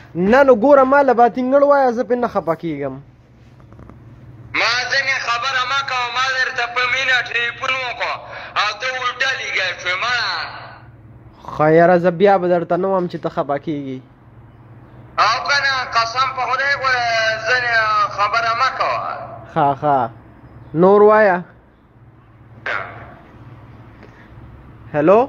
نه نو ګوره ما له باتینګړ وایه زه پې نه خفه کېږم ما ځینې خبره مه کوه ما درته په مینه ټلیفون وکړو او ته الټه لګی شوې مړه ښه یاره زه بیا به درته نه وایم چې ته خفه کېږي او که نه قسم په خدای ګوره ځینې خبره مه کوه ښه نور وایه هلو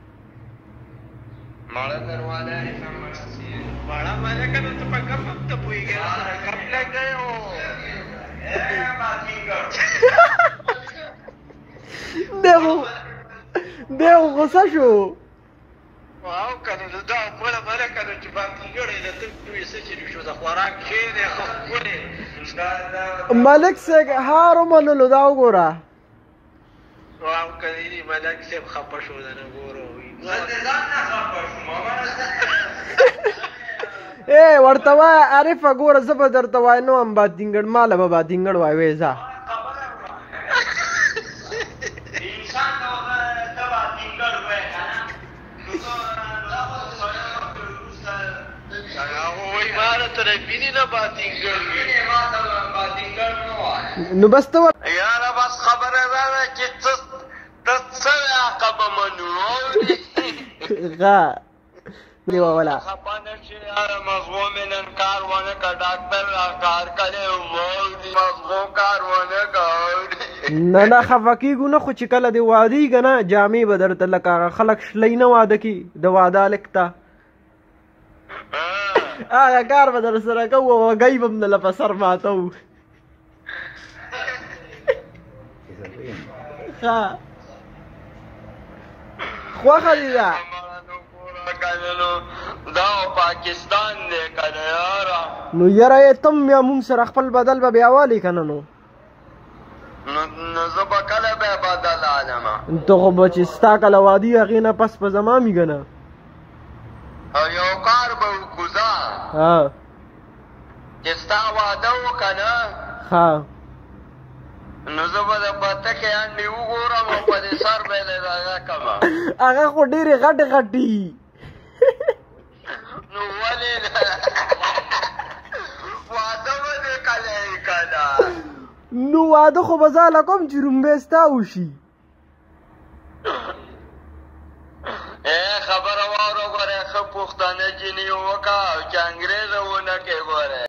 مړه دروازه یې مړه ملکه نو ته په کم هم ته پوهېږې کم لګ دی دی خو غوسه شو او که نو دا بله ملکه نو چې باتینګړی د ته دوی څه چې شو د خوراک کښېنې ښه ښکلې ملک صاحب هار ومنلو دا وګوره او که دې ملک صاحب خفه شو د نه ګوره زه د ځان نه خفه شوم ای ورته وایه عارفه ګوره زه به درته وای نه وم باتینګړ ماله به باتینګړ وای وی ځه انسان ته باتینګړ وای که نه هغه وایي ما درته ربینې نه باتینګړ نو بس ته یاره بس خبره دا ده چې ته څه عقبه منو ښه دیوه ولا خفه نه شي یاره مغزو مې نن کار ونه کړ ډاکټر را کار کړی مغزو کار ونه کړ نه خفه کېږو نه خو چې کله دې واده که نه جامې به درته لکه هغه خلک شلی نه واده کي د واده هلک ته هغه کار به در سره کوو وږی به م نه له په سر ماتو ښه خوښه دې ده دا پاکستان دی که نه یاره نو یاره یې تم بیا مونږ سره خپل بدل به بیا والې که نه نو زه به کله بیا بدل علمه ته خو به چې ستا کله وادي هغې نه پس په زما مي که نه یو کار به وکړو ځه چې ستا واده و که نه ښه نو زه به د بتکې انډې وګورم او په دې سر به یې هغه کړمه هغه خو ډېرې غټې غټې نو ولې واده به دې کله یې که نه نو واده خو به زه هله کوم چې رومبی ستا وشي خبره واوره ګوره ښه پښتانه جینۍ وکړه او چې انګرېزه ونه کړې ګوره